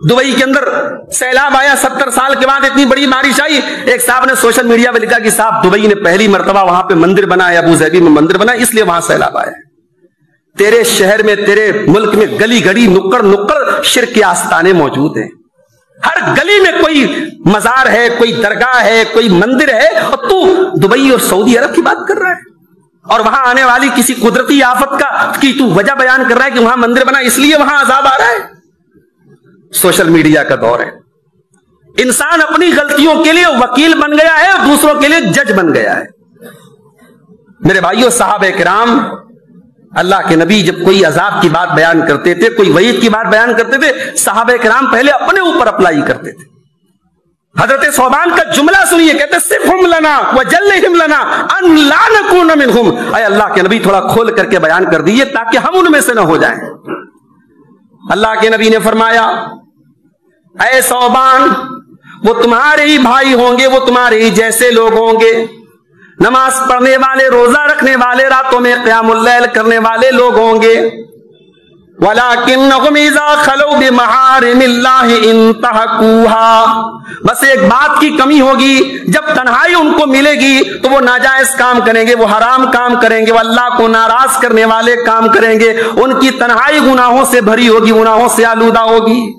Dubai کے اندر سیلاب آیا، 70 سال کے بعد اتنی بڑی بارش آئی. ایک صاحب نے سوشل میڈیا پہ لکھا کہ صاحب دبئی نے پہلی مرتبہ وہاں پہ مندر بنایا، ابو ظبی میں مندر بنا، اس لیے وہاں سیلاب آیا. تیرے شہر میں، تیرے ملک میں گلی گلی نکڑ نکڑ شرک کے آستانے موجود ہیں. ہر گلی میں کوئی مزار ہے، کوئی درگاہ ہے، کوئی مندر ہے، اور تو دبئی اور سعودی عرب کی بات کر رہا ہے، اور وہاں آنے والی کسی قدرتی آفت کی تو وجہ بیان کر رہا ہے کہ وہاں مندر بنا اس لیے وہاں عذاب آ رہا ہے. سوشل میڈیا کا دور ہے. انسان اپنی غلطیوں کے لیے وکیل بن گیا ہے اور دوسروں کے لیے جج بن گیا ہے. میرے بھائیوں، صحابہ کرام، اللہ کے نبی جب کوئی عذاب کی بات بیان کرتے تھے، کوئی وعید کی بات بیان کرتے تھے، صحابہ کرام پہلے اپنے اوپر اپلائی کرتے تھے. حضرت ثوبان کا جملہ سنیے، کہتے صفہم لنا وجلہم لنا ان لا نکون منہم. اے اللہ کے نبی تھوڑا کھول کر کے بیان کر دیجئے تاکہ ہم ان میں سے نہ ہو جائیں. اللہ کے نبی نے فرمایا، اے ثوبان، وہ تمہارے ہی بھائی ہوں گے، وہ تمہارے ہی جیسے لوگ ہوں گے، نماز پڑھنے والے، روزہ رکھنے والے، راتوں میں قیام اللیل کرنے والے لوگ ہوں گے. وَلَكِنَّهُمْ إِذَا خَلَوْا بِمَحَارِمِ اللَّهِ انتهكوها. بس ایک بات کی کمی ہوگی، جب تنہائی ان کو ملے گی تو وہ ناجائز کام کریں گے، وہ حرام کام کریں گے، وہ اللہ کو ناراض کرنے والے کام کریں گے. ان کی تنہائی گناہوں سے بھری ہوگی، گناہوں سے آلودہ ہوگی.